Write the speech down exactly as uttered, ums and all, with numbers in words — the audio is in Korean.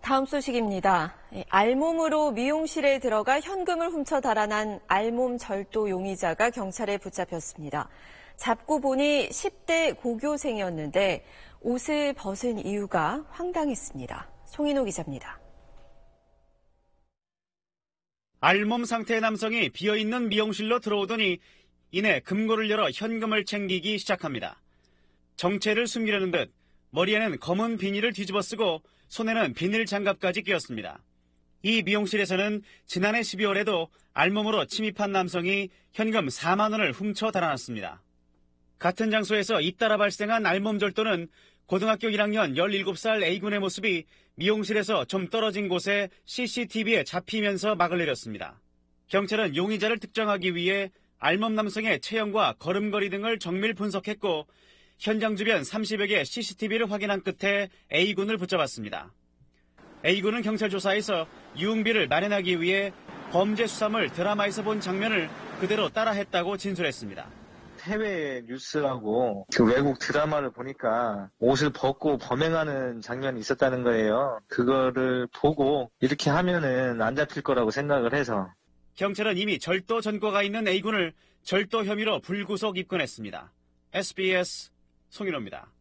다음 소식입니다. 알몸으로 미용실에 들어가 현금을 훔쳐 달아난 알몸 절도 용의자가 경찰에 붙잡혔습니다. 잡고 보니 십 대 고교생이었는데 옷을 벗은 이유가 황당했습니다. 송인호 기자입니다. 알몸 상태의 남성이 비어있는 미용실로 들어오더니 이내 금고를 열어 현금을 챙기기 시작합니다. 정체를 숨기려는 듯 머리에는 검은 비닐을 뒤집어 쓰고 손에는 비닐 장갑까지 끼웠습니다. 이 미용실에서는 지난해 십이월에도 알몸으로 침입한 남성이 현금 사만 원을 훔쳐 달아났습니다. 같은 장소에서 잇따라 발생한 알몸 절도는 고등학교 일 학년 열일곱 살 A군의 모습이 미용실에서 좀 떨어진 곳에 씨씨티비에 잡히면서 막을 내렸습니다. 경찰은 용의자를 특정하기 위해 알몸 남성의 체형과 걸음걸이 등을 정밀 분석했고 현장 주변 삼십여 개 씨씨티비를 확인한 끝에 A군을 붙잡았습니다. A군은 경찰 조사에서 유흥비를 마련하기 위해 범죄 수사물 드라마에서 본 장면을 그대로 따라했다고 진술했습니다. 해외 뉴스하고 그 외국 드라마를 보니까 옷을 벗고 범행하는 장면이 있었다는 거예요. 그거를 보고 이렇게 하면은 안 잡힐 거라고 생각을 해서. 경찰은 이미 절도 전과가 있는 A군을 절도 혐의로 불구속 입건했습니다. 에스비에스 송인호입니다.